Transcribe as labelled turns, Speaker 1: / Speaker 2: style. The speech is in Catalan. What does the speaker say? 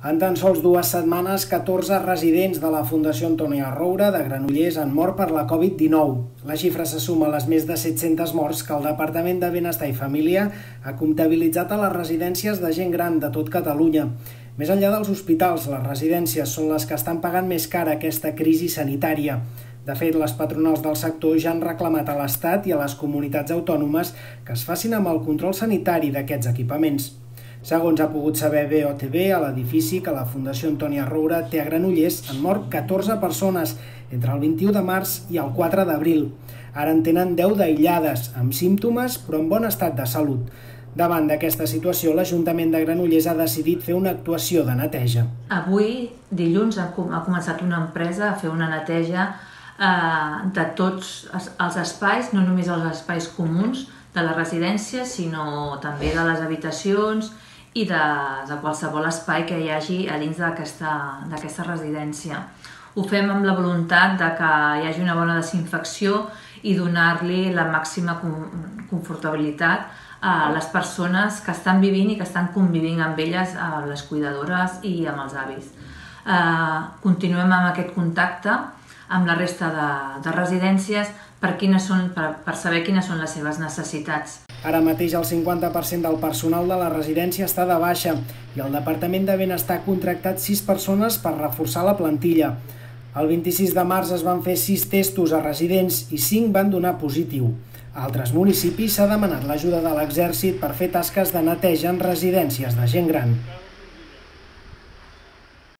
Speaker 1: En tan sols 2 setmanes, 14 residents de la Fundació Antònia Roure de Granollers han mort per la Covid-19. La xifra se suma a les més de 700 morts que el Departament de Benestar i Família ha comptabilitzat a les residències de gent gran de tot Catalunya. Més enllà dels hospitals, les residències són les que estan pagant més cara aquesta crisi sanitària. De fet, les patronals del sector ja han reclamat a l'Estat i a les comunitats autònomes que es facin amb el control sanitari d'aquests equipaments. Segons ha pogut saber BOTV, a l'edifici que la Fundació Antònia Roure té a Granollers han mort 14 persones entre el 21 de març i el 4 d'abril. Ara en tenen 10 d'aïllades, amb símptomes però en bon estat de salut. Davant d'aquesta situació, l'Ajuntament de Granollers ha decidit fer una actuació de neteja.
Speaker 2: Avui, dilluns, ha començat una empresa a fer una neteja de tots els espais, no només els espais comuns de les residències, sinó també de les habitacions i de qualsevol espai que hi hagi a dins d'aquesta residència. Ho fem amb la voluntat de que hi hagi una bona desinfecció i donar-li la màxima confortabilitat a les persones que estan vivint i que estan convivint amb elles, a les cuidadores i amb els avis. Continuem amb aquest contacte amb la resta de residències per saber quines són les seves necessitats.
Speaker 1: Ara mateix el 50% del personal de la residència està de baixa i el Departament de Benestar ha contractat 6 persones per reforçar la plantilla. El 26 de març es van fer 6 testos a residents i 5 van donar positiu. A altres municipis s'ha demanat l'ajuda de l'Exèrcit per fer tasques de neteja en residències de gent gran.